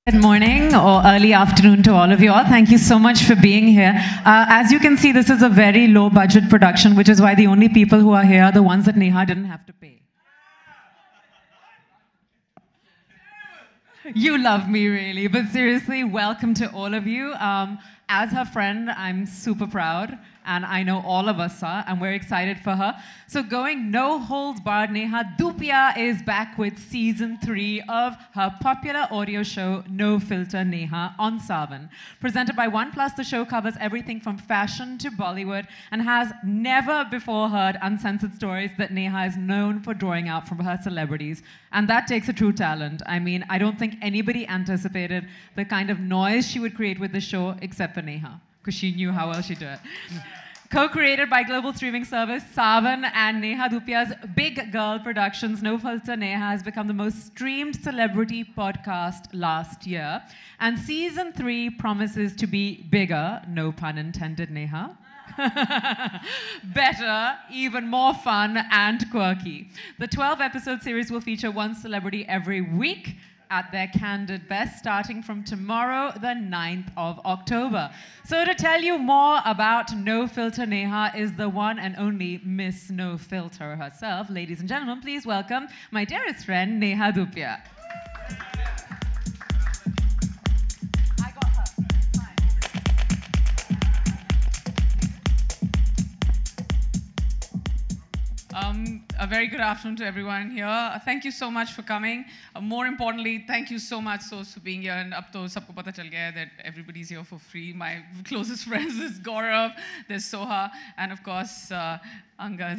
Good morning or early afternoon to all of you all. Thank you so much for being here. As you can see, this is a very low budget production, which is why the only people who are here are the ones that Neha didn't have to pay. You love me, really. But seriously, welcome to all of you. As her friend, I'm super proud, and I know all of us are, and we're excited for her. So going no holds barred, Neha Dhupia is back with season 3 of her popular audio show, No Filter Neha, on Saavn. Presented by OnePlus, the show covers everything from fashion to Bollywood and has never before heard uncensored stories that Neha is known for drawing out from her celebrities. And that takes a true talent. I mean, I don't think anybody anticipated the kind of noise she would create with the show except for Neha, because she knew how well she'd do it. Co-created by global streaming service Saavn and Neha Dhupia's Big Girl Productions, No Filter Neha has become the most streamed celebrity podcast last year. And season 3 promises to be bigger, no pun intended, Neha. Better, even more fun and quirky. The 12-episode series will feature one celebrity every week at their candid best, starting from tomorrow, the 9th of October. So to tell you more about No Filter Neha is the one and only Miss No Filter herself. Ladies and gentlemen, please welcome my dearest friend, Neha Dhupia. A very good afternoon to everyone here. Thank you so much for coming. More importantly, thank you so much for being here. And up to sabko pata chal gaya that everybody's here for free. My closest friends is Gaurav, there's Soha, and of course, Angad.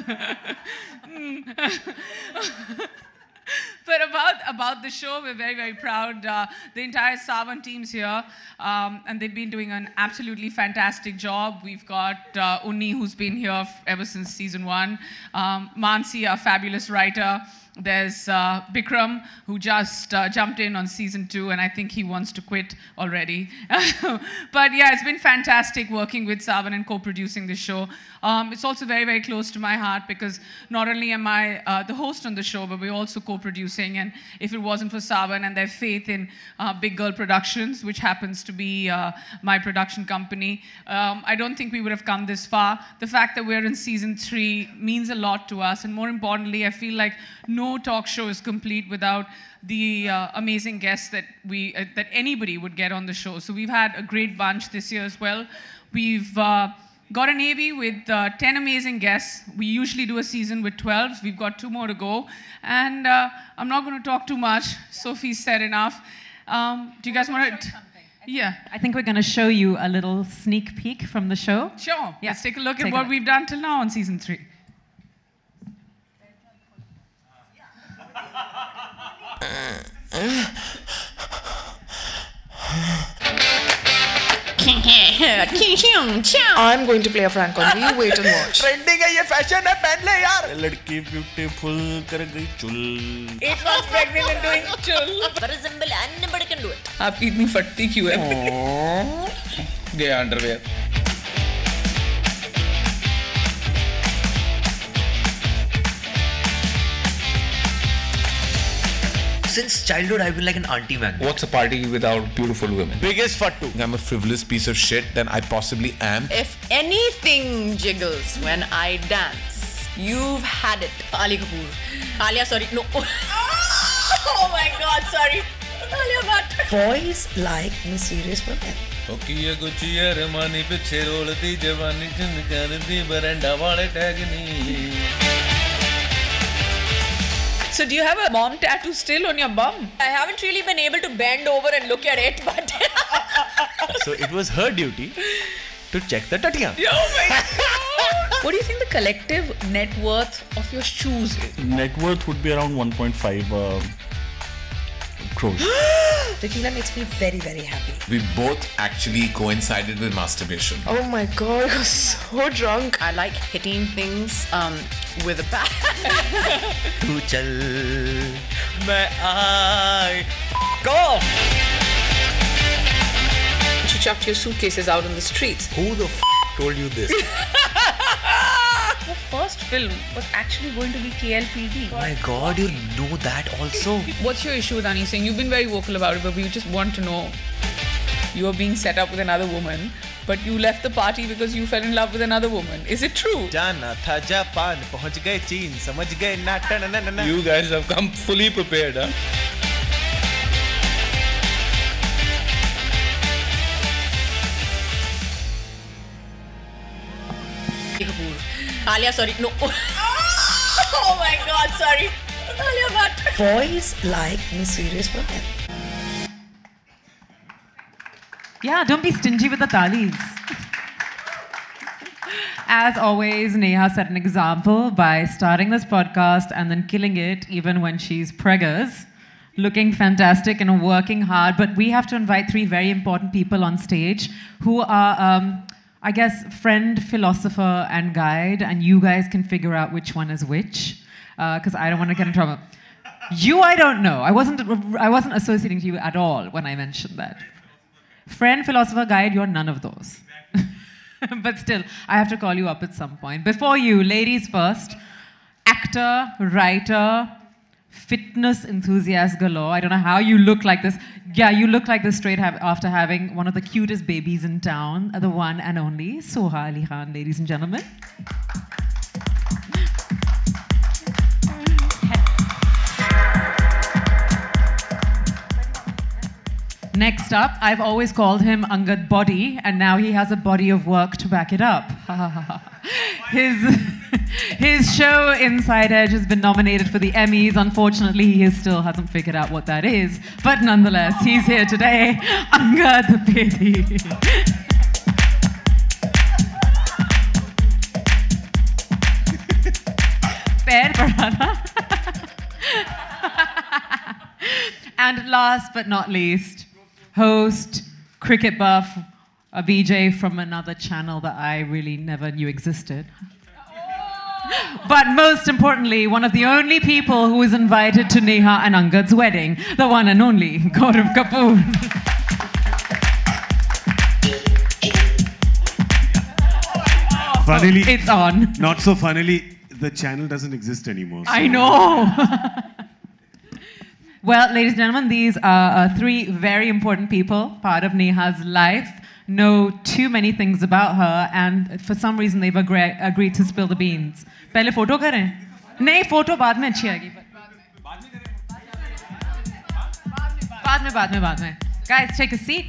But about the show, we're very, very proud. The entire Saavn team's here, and they've been doing an absolutely fantastic job. We've got Unni, who's been here ever since season 1. Mansi, our fabulous writer. There's Bikram, who just jumped in on season 2, and I think he wants to quit already. But yeah, it's been fantastic working with Saavn and co-producing the show. It's also very, very close to my heart because not only am I the host on the show, but we're also co-producing. And if it wasn't for Saavn and their faith in Big Girl Productions, which happens to be my production company, I don't think we would have come this far. The fact that we're in season 3 means a lot to us. And more importantly, I feel like no talk show is complete without the amazing guests that that anybody would get on the show. So we've had a great bunch this year as well. We've got an AV with 10 amazing guests. We usually do a season with 12. We've got 2 more to go. And I'm not going to talk too much. Sophie's said enough. Do you guys want to... Yeah. I think we're going to show you a little sneak peek from the show. Sure. Yeah. Let's take a look at what we've done till now on season 3. I'm going to play a prank on you. Wait and watch. Trending है ये fashion है पहन ले यार लड़की beautiful कर गई चुल 8 months pregnant and doing chul. For example, anybody can do it. आपकी इतनी फटती क्यों है? गया underwear Since childhood, I've been like an auntie man. What's a party without beautiful women? Biggest fattu. I'm a frivolous piece of shit, then I possibly am. If anything jiggles when I dance, you've had it. Ali Kapoor. Alia, sorry. No. Oh my God, sorry. Alia Bhatt. Boys like mysterious women. Okay, guchiya ramani piche rolti jawani chunkardi baranda wale tagni. So do you have a mom tattoo still on your bum? I haven't really been able to bend over and look at it, but... So it was her duty to check the tatiya. Oh my God! What do you think the collective net worth of your shoes is? Net worth would be around 1.5 crores. Ricky, that makes me very, very happy. We both actually coincided with masturbation. Oh my God, I was so drunk. I like hitting things with a bat. Tu chal, main aaye. Go! You chucked your suitcases out on the streets. Who the told you this? first film was actually going to be KLPD. Oh my God, you know that also? What's your issue with Ani Singh? You've been very vocal about it, but we just want to know. You are being set up with another woman, but you left the party because you fell in love with another woman. Is it true? जाना था Japan, पहुंच गए चीन, समझ गए ना ना ना ना. You guys have come fully prepared, huh? Alia, sorry, no. Oh my God, sorry. Alia Bhatt. Boys like mysterious women. Yeah, don't be stingy with the talis. As always, Neha set an example by starting this podcast and then killing it even when she's preggers, looking fantastic and working hard. But we have to invite three very important people on stage who are, I guess, friend, philosopher, and guide, and you guys can figure out which one is which, because I don't want to get in trouble. You, I don't know. I wasn't associating to you at all when I mentioned that. Friend, philosopher, guide, you're none of those. But still, I have to call you up at some point. Before you, ladies first, actor, writer, fitness enthusiast galore. I don't know how you look like this. Yeah, you look like this straight after having one of the cutest babies in town, the one and only Soha Ali Khan, ladies and gentlemen. Next up, I've always called him Angad Body, and now he has a body of work to back it up. His show, Inside Edge, has been nominated for the Emmys. Unfortunately, he still hasn't figured out what that is. But nonetheless, he's here today, Angad Bedi. And last but not least, host, cricket buff, a VJ from another channel that I really never knew existed. But most importantly, one of the only people who was invited to Neha and Angad's wedding, the one and only Gaurav Kapoor. Funnily, it's on. Not so funnily, the channel doesn't exist anymore. So. I know. Well, ladies and gentlemen, these are three very important people, part of Neha's life, know too many things about her, and for some reason they've agreed to spill the beans. Pehle photo kare? Nahi, photo baad mein achhi aayegi. Baad mein. Guys, take a seat.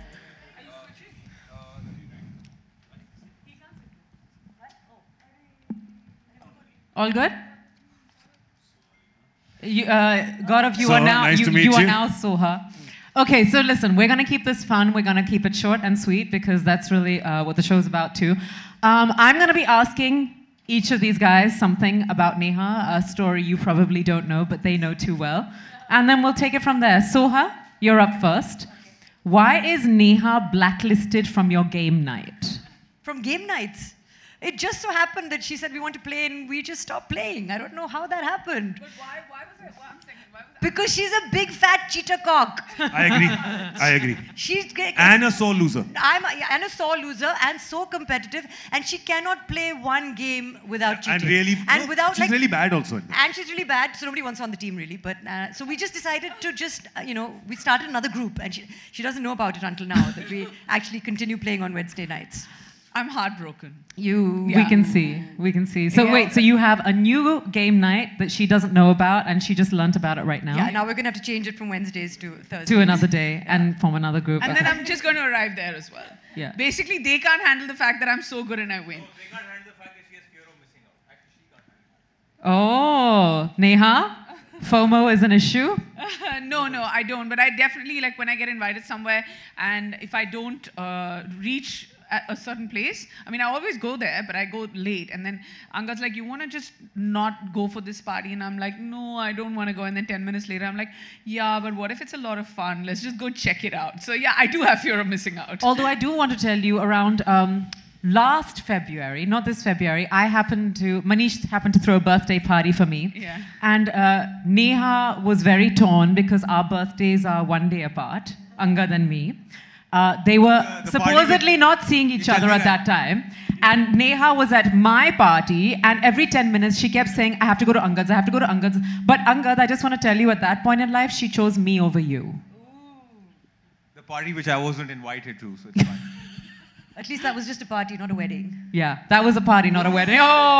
All good? Gaurav, you are now nice you are now Soha. Okay, so listen, we're gonna keep this fun. We're gonna keep it short and sweet because that's really what the show's about too. I'm gonna be asking each of these guys something about Neha, a story you probably don't know, but they know too well, and then we'll take it from there. Soha, you're up first. Why is Neha blacklisted from your game night? From game nights? It just so happened that she said we want to play and we just stopped playing. I don't know how that happened. But why was it? Well, I'm saying, why was that? Because she's a big fat cheetah cock. I agree. She's and a sore loser. And a sore loser and so competitive, and she cannot play one game without cheating. She's really bad also. And she's really bad, so nobody wants her on the team really. But so we just decided to just we started another group, and she doesn't know about it until now that we actually continue playing on Wednesday nights. I'm heartbroken. We can see. So wait, so you have a new game night that she doesn't know about and she just learnt about it right now? Yeah, now we're going to have to change it from Wednesdays to Thursdays. To another day and form another group. And then I'm just going to arrive there as well. Yeah. Basically, they can't handle the fact that I'm so good and I win. They can't handle the fact that she has fear of missing out. Actually, she can't handle it. Oh, Neha? FOMO is an issue? No, I don't. But I definitely, like when I get invited somewhere and if I don't reach at a certain place, I mean, I always go there, but I go late. And then Angad's like, you want to just not go for this party? And I'm like, no, I don't want to go. And then 10 minutes later, I'm like, yeah, but what if it's a lot of fun? Let's just go check it out. So yeah, I do have fear of missing out. Although I do want to tell you around last February, not this February, Manish happened to throw a birthday party for me. Yeah. And Neha was very torn because our birthdays are one day apart, Angad and me. They were the supposedly not seeing each other at that time. And Neha was at my party, and every 10 minutes she kept saying, I have to go to Angad's, I have to go to Angad's. But Angad, I just want to tell you, at that point in life, she chose me over you. The party which I wasn't invited to, so it's fine. At least that was just a party, not a wedding. Yeah, that was a party, not a wedding.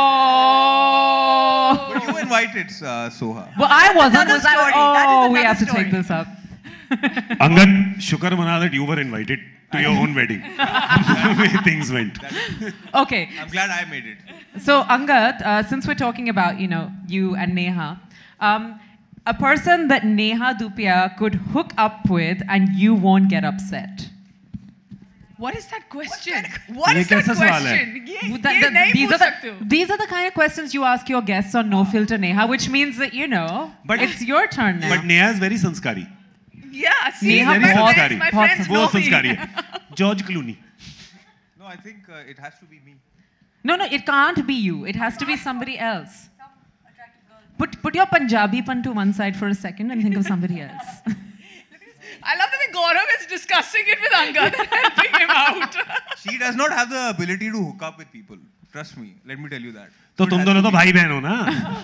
Oh! But you were invited, Soha. Well, I wasn't. Another Was I? story. Oh, That is we another have to story. take this up. Angad, shukar mana that you were invited to your own wedding. The way things went. Okay. I'm glad I made it. So Angad, since we're talking about, you and Neha, a person that Neha Dupia could hook up with and you won't get upset. What is that question? What is ये that कैसा सवाल है? question? ये नहीं These पूछ are, सकते हो. these are the kind of questions you ask your guests on No Filter Neha, which means that, But- it's your turn now. But Neha is very sanskari. Yeah, see, Neha my very friends, sanskari. my friends वो know me. sanskari है. George Clooney. No, I think it has to be me. No, it can't be you. It has to be somebody else. Put your Punjabi-pan to one side for a second and think of somebody else. I love the way Gaurav is discussing it with Angad and helping him out. She does not have the ability to hook up with people. Trust me. Let me tell you that. तो तुम दोनों तो भाई बहन हो ना?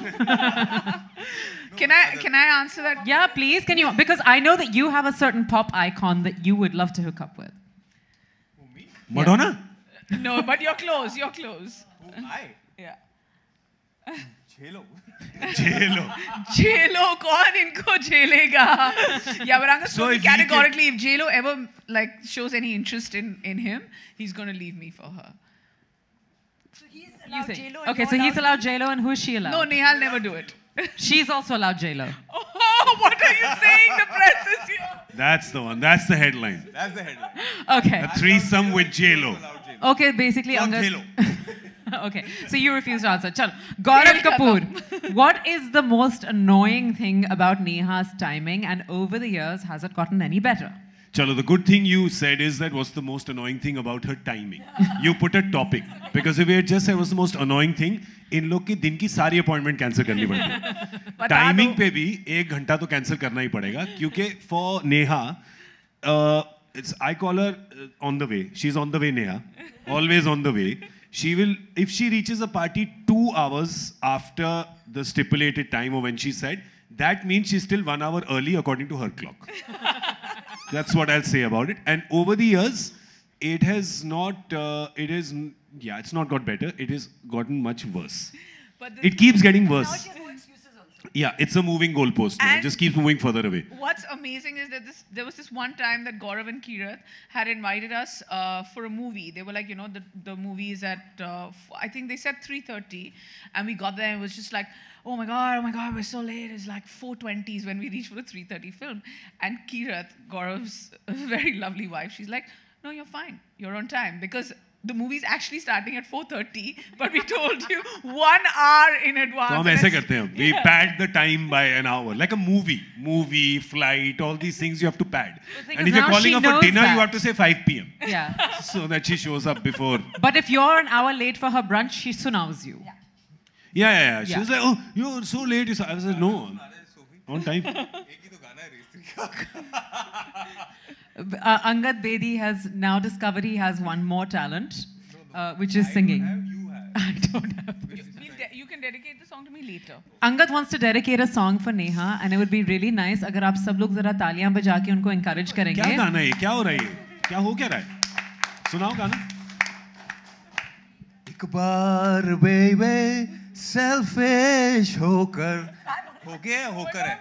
Can I answer that? Yeah, please. Can you? Because I know that you have a certain pop icon that you would love to hook up with. Madonna? No, but you're close. You're close. I? Yeah. J-Lo. J-Lo. J-Lo, kaun inko jailega? Yeah, but Angad So told me if we categorically, if J-Lo ever shows any interest in him, he's going to leave me for her. So he's You allowed think? J-Lo and Okay, you're so he's allowed J-Lo, and who is she allowed? No, Nehal never do it. She's also allowed J-Lo. Oh, what are you saying? The press is here. That's the one. That's the headline. That's the headline. Okay. A threesome with J-Lo. Okay, basically, Fuck Angad. J-Lo. Okay, so you refuse to answer. Chalo. Gaurav Kapoor, what is the most annoying thing about Neha's timing, and over the years, has it gotten any better? Chalo, the good thing you said is that what's the most annoying thing about her timing. You put a topic. Because if you had just said what's the most annoying thing, इन लोग की दिन की सारी appointment cancel करनी पड़ती timing पे भी 1 घंटा तो कैंसिल करना ही पड़ेगा क्योंकि for Neha it's I call her on the way. She's on the way, Neha. Always on the way. She will, if she reaches a party 2 hours after the stipulated time or when she said, that means she's still 1 hour early according to her clock. That's what I'll say about it. And over the years, it has not, it's not got better. It has gotten much worse. It keeps getting worse. Yeah, it's a moving goalpost now. It just keeps moving further away. What's amazing is that there was this one time that Gaurav and Kirat had invited us for a movie. They were like, the movie is at, I think they said 3:30. And we got there and it was just like, oh my God, we're so late. It's like 4:20 when we reached for the 3:30 film. And Kirat, Gaurav's very lovely wife, she's like, no, you're fine. You're on time. Because the movie's actually starting at 4:30, but we told you 1 hour in advance. तो हम ऐसे करते हैं. We pad the time by an hour, like a movie, flight, all these things you have to pad. And if you're calling her for dinner, you have to say 5 p.m. Yeah. So that she shows up before. But if you're an hour late for her brunch, she sunaus you. Yeah. She was like, oh, you're so late. I was like, no, on time. Angad Bedi has now discovered he has one more talent, which is singing. I don't have. You can dedicate the song to me later. Angad wants to dedicate a song for Neha, and it would be really nice अगर आप सब लोग जरा तालियां बजा के उनको encourage करेंगे. क्या गाना है? क्या हो रहा है? क्या हो क्या रहा है? सुनाओ गाना. एक बार बेबे selfish होकर हो गया होकर है.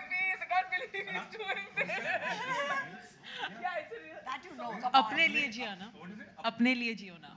अपने लिए जियो ना. अपने लिए जियो ना.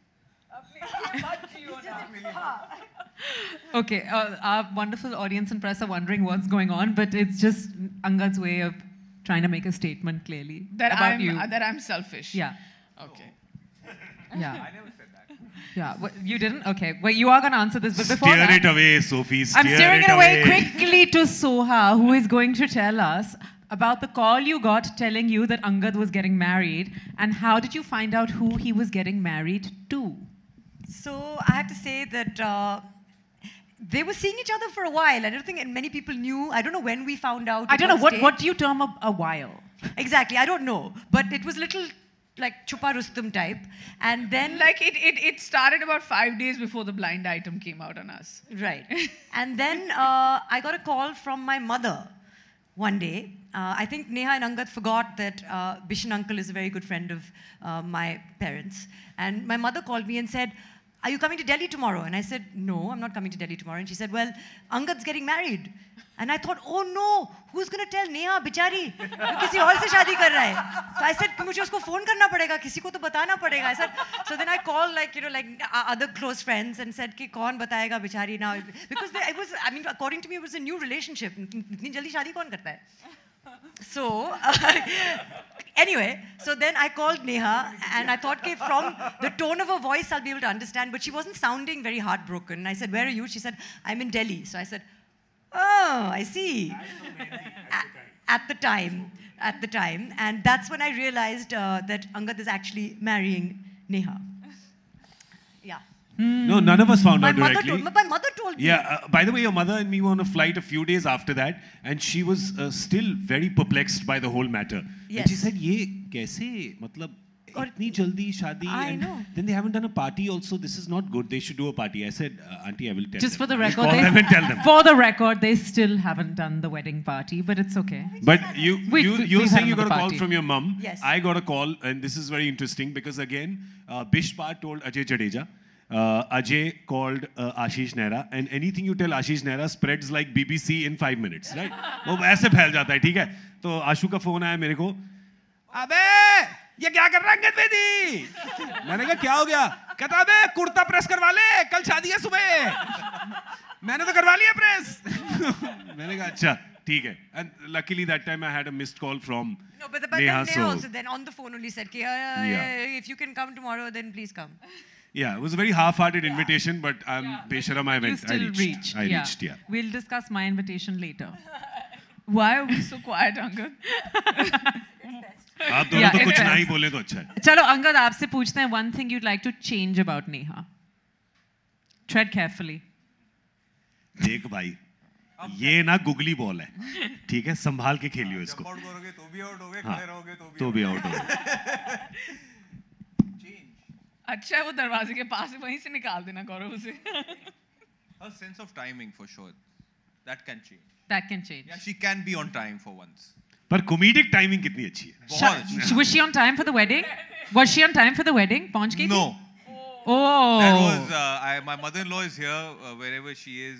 Okay, our wonderful audience and press are wondering what's going on, but it's just Angad's way of trying to make a statement clearly about you. That I'm selfish. Yeah. Okay. Yeah. I never said that. Yeah. You didn't? Okay. Well, you are going to answer this, but before Steer that, it away, Sophie. I'm steering it away quickly to Soha, who is going to tell us about the call you got telling you that Angad was getting married, and how did you find out who he was getting married to? So I have to say that they were seeing each other for a while. I don't think many people knew. I don't know when we found out. I don't know, what do you term a while? Exactly, I don't know. But it was little like Chupa Rustum type. And then... Like it started about 5 days before the blind item came out on us. Right. And then I got a call from my mother one day. I think Neha and Angad forgot that Bishan uncle is a very good friend of my parents. And my mother called me and said, "Are you coming to Delhi tomorrow?" And I said, "No, I'm not coming to Delhi tomorrow." And she said, "Well, Angad's getting married." And I thought, "Oh no, who's going to tell Neha, bichari? किसी और से शादी कर रहा है." So I said, "मुझे उसको phone करना पड़ेगा, किसी को तो बताना पड़ेगा." I said, so then I called like other close friends and said कि कौन बताएगा बिचारी now, because it was, I mean, according to me, it was a new relationship. इतनी जल्दी शादी कौन करता है? So, anyway, so then I called Neha and I thought, okay, from the tone of her voice, I'll be able to understand, but she wasn't sounding very heartbroken. I said, "Where are you?" She said, "I'm in Delhi." So I said, "Oh, I see." At the time. And that's when I realized that Angad is actually marrying Neha. Yeah. No, none of us found out directly. My mother told me. Yeah, by the way, your mother and me were on a flight a few days after that, and she was still very perplexed by the whole matter. Yes. And she said, "Ye kaise? Matlab, itni jaldi shadi." I and know. Then they haven't done a party also. This is not good. They should do a party. I said, "Auntie, I will tell Just them." for the I'll record, call them and tell them. for the record, they still haven't done the wedding party, but it's okay. But you're we've saying had you got a another call party. from your mum. Yes. I got a call, and this is very interesting because again, Bishpa told Ajay Jadeja. Ajay called Ashish Nehra, and anything you tell Ashish Nehra spreads like BBC in 5 minutes, right? वो ऐसे फैल जाता है, ठीक है? तो आशु का phone आया मेरे को, "अबे ये क्या कर रहा है अंगद बेदी?" मैंने कहा, "क्या हो गया?" कहता, "अबे कुर्ता प्रेस करवा ले, कल शादी है सुबह." मैंने तो करवा लिया प्रेस. मैंने कहा, "अच्छा, ठीक है." And luckily that time I had a missed call from No, but Neha. Neha also then on the phone only said, Yeah. "If you can come tomorrow, then please come." Yeah, it was a very half-hearted invitation, but I'm Besharam, I You went. still reached. I reached, yeah. We'll discuss my invitation later. Why are we so quiet, Angad? आप दोनों तो it's कुछ best. ना ही बोले तो अच्छा है. चलो अंगद आपसे पूछते हैं one thing you'd like to change about Neha. Tread carefully. देख भाई, ये ना गुगली बॉल है, ठीक है? संभाल के खेलियो इसको. जंप आउट करोगे तो भी आउट होगे, हाँ, खड़े रहोगे तो भी आउट होगे. अच्छा है वो दरवाजे के पास है, वहीं से निकाल देना गौरव उसे. Her sense of timing for sure. That can change. That can change. Yeah, she can be on time for once. पर comedic timing कितनी अच्छी है. बहुत अच्छी. Was she on time for the wedding? Was she on time for the wedding? पहुंच गई थी? No. Oh. That was my mother-in-law is here wherever she is.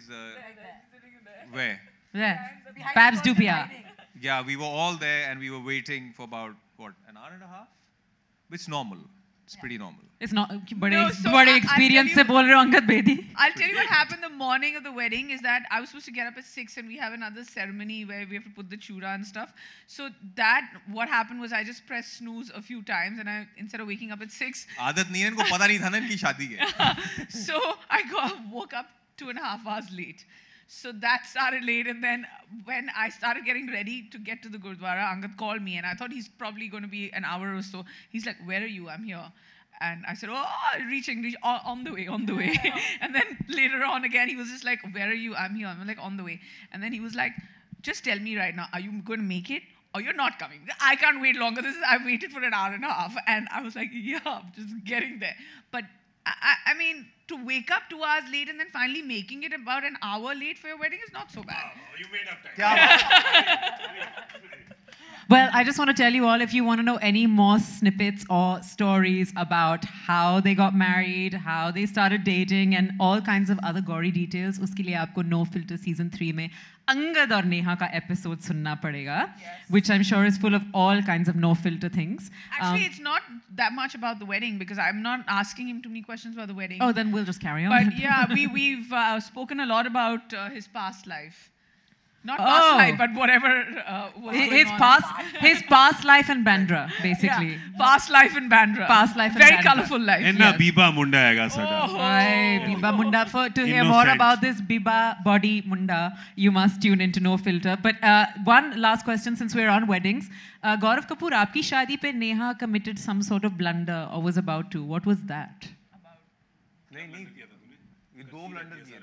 Where? Yeah. Babs Dupia. Yeah, we were all there and we were waiting for about an hour and a half. It's normal. It's pretty normal. It's not बड़े No, so बड़े I'll experience tell से you- बोल रहे हो Angad Bedi. I'll tell you what happened the morning of the wedding is that I was supposed to get up at 6 and we have another ceremony where we have to put the chura and stuff. So what happened was I just pressed snooze a few times and instead of waking up at 6. आदत नहीं है इनको पता नहीं था ना इनकी शादी है. So I woke up 2.5 hours late. So that started late, and then when I started getting ready to get to the Gurdwara, Angad called me and I thought he's probably going to be an hour or so. He's like, "Where are you?" "I'm here." And I said, "Oh, reaching, on the way." And then later on again, he was just like, "Where are you?" "I'm here." I'm like, "On the way." And then he was like, "Just tell me right now, are you going to make it or you're not coming? I can't wait longer. I've waited for an hour and a half." And I was like, "Yeah, I'm just getting there." But I mean, to wake up 2 hours late and then finally making it about an hour late for your wedding is not so bad. Oh, you made up time. Well, I just want to tell you all, if you want to know any more snippets or stories about how they got married, how they started dating, and all kinds of other gory details, उसके लिए आपको No Filter Season 3 में अंगद और नेहा का episode सुनना पड़ेगा, which I'm sure is full of all kinds of no filter things. Actually, it's not that much about the wedding because I'm not asking him too many questions about the wedding. Oh, then we'll just carry on. But yeah, we've spoken a lot about his past life. Not past life, but whatever was going on. His past life in Bandra, basically. Yeah, past life in Bandra. Past life in Very Bandra. colourful life. इन्ना yes. Biba मुंडा हैगा साडा. Hi, Biba Munda. To hear Innocent. more about this Biba body Munda, you must tune into No Filter. But one last question, since we're on weddings. Gaurav Kapoor, आपकी शादी पे Neha committed some sort of blunder or was about to. What was that? नहीं ये 2 blunder किए थे.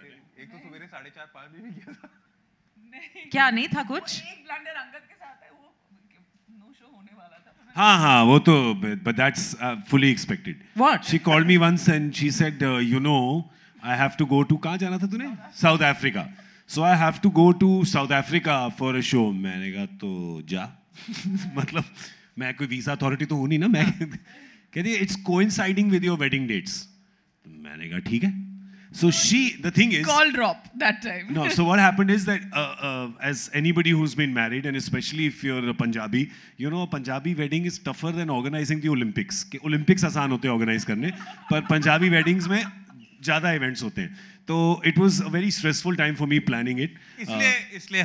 एक तो सवेरे 4:30-5 बजे भी किया था. क्या नहीं था कुछ? एक ब्लंडर अंगद के साथ है, वो नो शो होने वाला था. हाँ, वो तो, but that's fully expected. What? She called me once and she said, you know, I have to go to, कहाँ जाना था तूने? South Africa. So I have to go to South Africa for a show. मैंने कहा तो जा. मतलब मैं कोई वीजा अथॉरिटी तो हूँ नहीं ना. मैं कहती it's coinciding with your wedding dates. मैंने कहा ठीक है. So the thing is, call drop that time. No, so what happened is that as anybody who's been married, and especially if you're a Punjabi, you know, Punjabi wedding is tougher than organizing the Olympics. कि Olympics आसान होते हैं organize करने, पर Punjabi weddings में ज़्यादा events होते हैं. तो it was a very stressful time for me planning it. इसलिए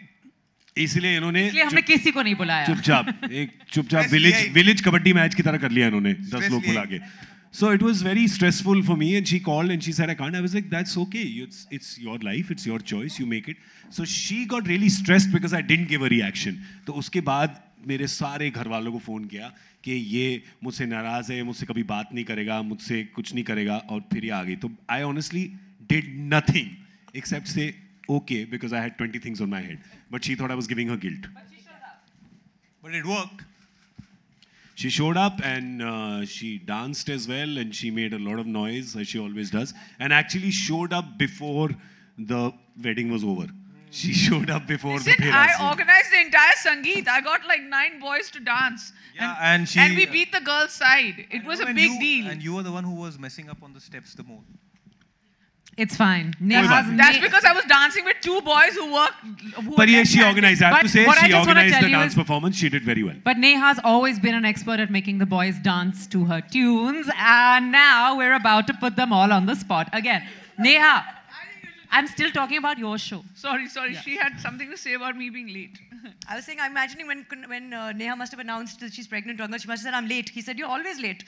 हमने किसी को नहीं बुलाया. चुपचाप village कबड्डी मैच की तरह कर लिया इन्होंने 10 लोग बुला के. So it was very stressful for me, and she called and she said, I can't. I was like, that's okay. It's your life, it's your choice, you make it. So she got really stressed because I didn't give a reaction. तो उसके बाद मेरे सारे घर वालों को phone किया कि ये मुझसे नाराज़ है, मुझसे कभी बात नहीं करेगा, मुझसे कुछ नहीं करेगा, और फिर ये आ गई. तो I honestly did nothing except say okay because I had 20 things on my head. But she thought I was giving her guilt. But it worked. She showed up and she danced as well, and she made a lot of noise as she always does, and actually showed up before the wedding was over. She showed up before the Pheras. I organized the entire Sangeet. I got like 9 boys to dance. Yeah, and we beat the girls' side. It was a big deal. And you were the one who was messing up on the steps the most. It's fine. That's because I was dancing with 2 boys who worked. But yeah, she organized. I have to say, she organized the dance performance. She did very well. But Neha's always been an expert at making the boys dance to her tunes, and now we're about to put them all on the spot again. Neha, I'm still talking about your show. Sorry. Yeah. She had something to say about me being late. I was saying, I'm imagining when Neha must have announced that she's pregnant, she must have said, I'm late. He said, you're always late.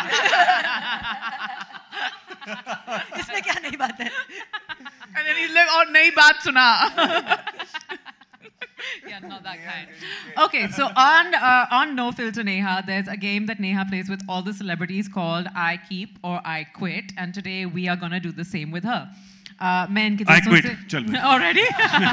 इसमें क्या नई बात है? And then he's like, और नई बात सुना. Yeah, not that kind. Okay, so on No Filter Neha, there's a game that Neha plays with all the celebrities called I Keep or I Quit, and today we are going to do the same with her. मैं इनके I quit. Already?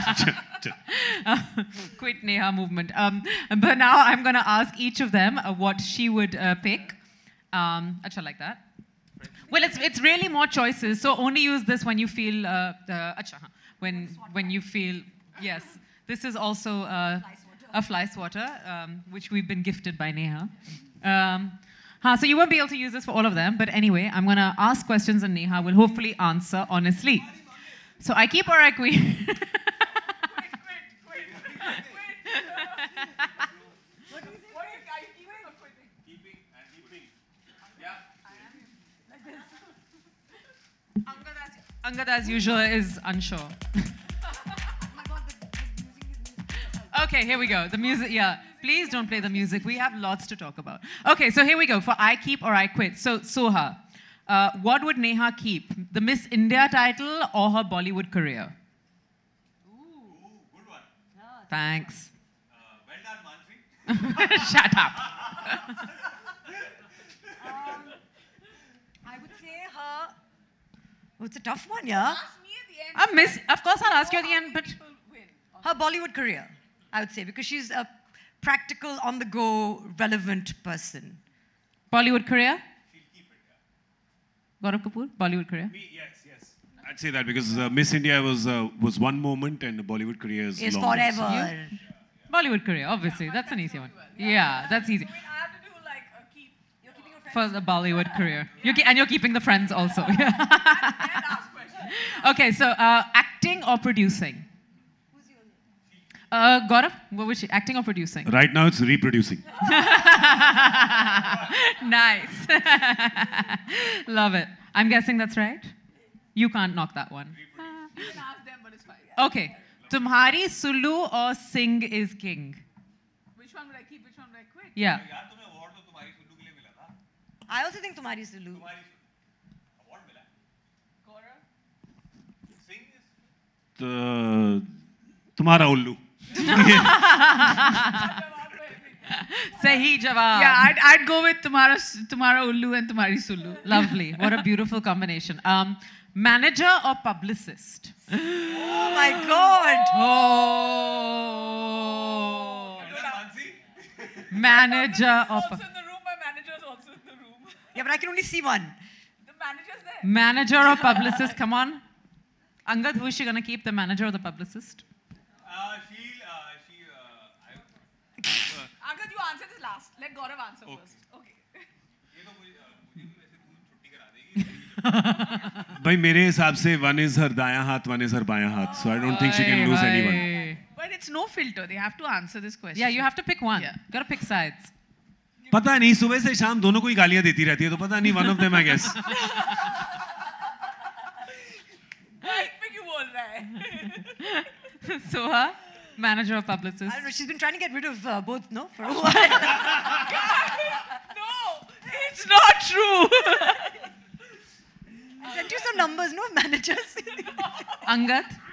Quit Neha movement. But now I'm going to ask each of them what she would pick. Acha, like that. Well, it's really more choices, so only use this when you feel when you feel, yes. This is also a fly swatter, which we've been gifted by Neha. So you won't be able to use this for all of them, but anyway, I'm going to ask questions and Neha will hopefully answer honestly. So I keep or I quit? Quit. Angad, as usual, is unsure. Okay, here we go. The music, yeah. Please don't play the music. We have lots to talk about. Okay, so here we go for I Keep or I Quit. So, Soha, what would Neha keep? The Miss India title or her Bollywood career? Ooh, good one. Thanks. Well done, Mansi. Shut up. I would say her... Oh, it's a tough one, yeah? Ask me at the end. Of course, I'll ask you at the end, but... Her Bollywood career, I would say, because she's a practical, on-the-go, relevant person. Bollywood career? She'll keep it, yeah. Gaurav Kapoor, Bollywood career? Yes. I'd say that because Miss India was one moment and the Bollywood career is long. Forever. Yeah. Bollywood career, obviously. That's an easy one. Yeah, that's easy. I mean, I have to do like a keep. You're keeping your friends. For the Bollywood career. And you're keeping the friends also. And ask questions. Okay, so acting or producing? Gaurav, what was she? Acting or producing? Right now it's reproducing. Nice. Love it. I'm guessing that's right? You can't knock that one. You can ask them, but it's fine. Yeah. Okay. Tumhari Sulu or Singh is king? Which one would I keep? Which one would I quit? Yeah. I also think Tumhari Sulu. Gaurav? Tumhara Ullu. Sahi jawab. Yeah, I'd go with Tumhara Ullu and Tumhari Sulu. Lovely. What a beautiful combination. Manager or publicist? Oh my God. Oh. Manager or In the room, my manager is also in the room. Yeah, but I can only see one. The manager's there. manager or publicist? Come on. Angad, who is she going to keep? The manager or the publicist? Angad, you answer this last. Let Gaurav answer first. Okay. भाई मेरे हिसाब से one is her दायां हाथ, one is her बायां हाथ. So I don't think she can lose anyone. But it's no filter. They have to answer this question. Yeah, you have to pick one. Yeah. Got to pick sides. पता नहीं सुबह से शाम दोनों को ही गालियां देती रहती है तो पता नहीं one of them I guess. क्यों बोल रहा है? Soha, manager or publicist? I don't know. She's been trying to get rid of both, no? For a while. No, it's not true. I sent you some numbers, no? Managers. Angad?